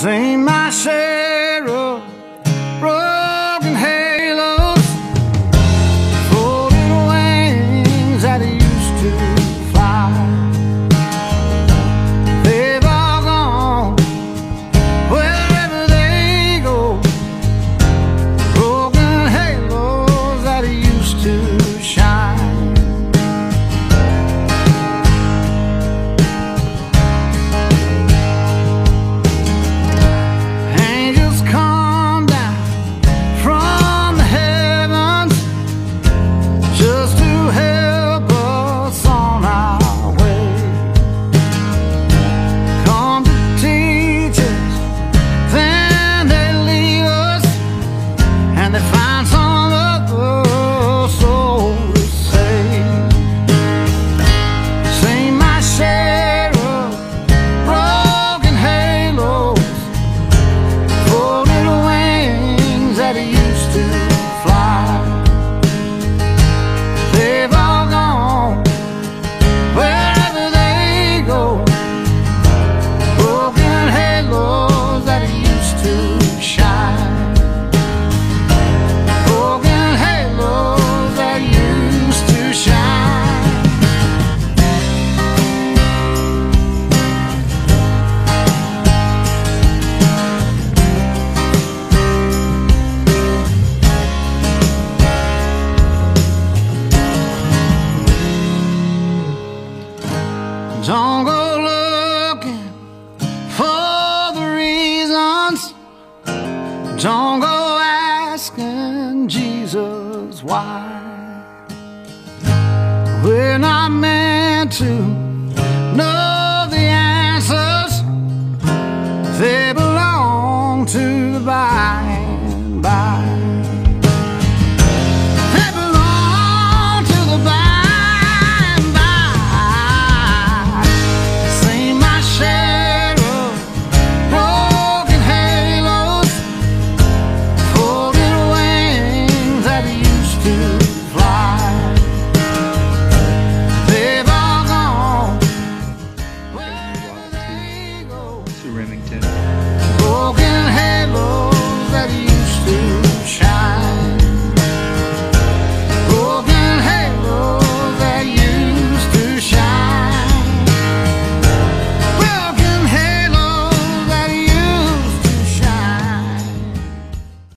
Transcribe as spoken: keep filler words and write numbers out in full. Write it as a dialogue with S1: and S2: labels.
S1: Seen my share of broken halos, folded wings that used to fly. They've all gone wherever they go, broken halos that used to shine. Don't go looking for the reasons, don't go asking Jesus why. We're not meant to